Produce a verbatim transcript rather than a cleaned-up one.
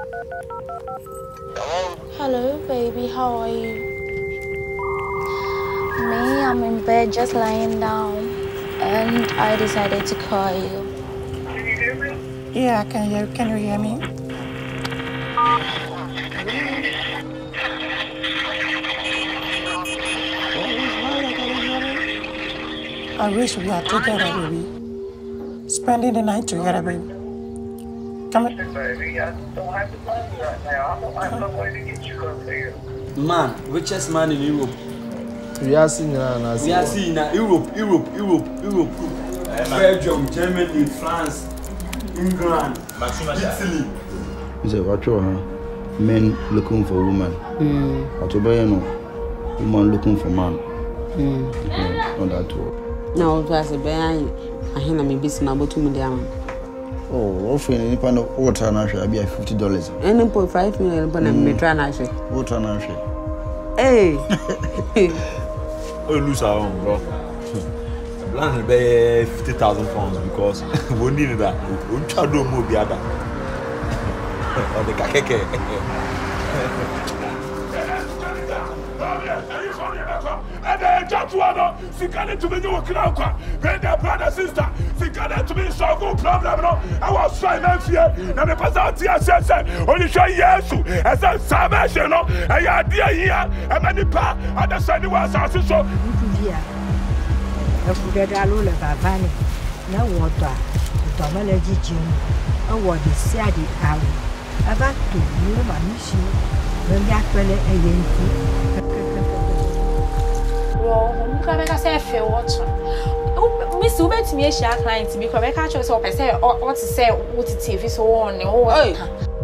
Hello, baby. How are you? Me, I'm in bed just lying down, and I decided to call you. Can you hear me? Yeah, I can hear. Can you hear me? I wish we are together, baby. Spending the night together, baby. Come on. Baby, I don't have the money right now. I don't have no way to get you up there. Man, richest man in Europe. We are seeing now. We are seeing now Europe, Europe, Europe, Europe. Belgium, Germany, France, England, Italy. Is it what you men looking for women? Mm. What you know? Woman looking for man. Mm. Okay, not that way. No, it was a bear. I hear me busy now, but two million. Oh, offering any kind of water and I be fifty dollars. Any point five million, but I'm me trying to say. Water and I Hey. Oh, lose our own, bro. Plan to pay fifty thousand pounds because we need that. We try to do more the other. Or the kakeke. And then just one, she got to be new crowd. When their brother sister, she got to be so good problem. I was trying to fear. Now the person here says, only show yes, as a salvation. And you are dear here, and many pa, and the sunny was also so. I put it all over Vanny. No water, the Tomology Jim. I want the Sadie out. About to you, my mission. When that fellow again. Well, I'm going to say a few words. Miss Uber to me, she client to be correct. I chose what I say, or what to say, what T V so on.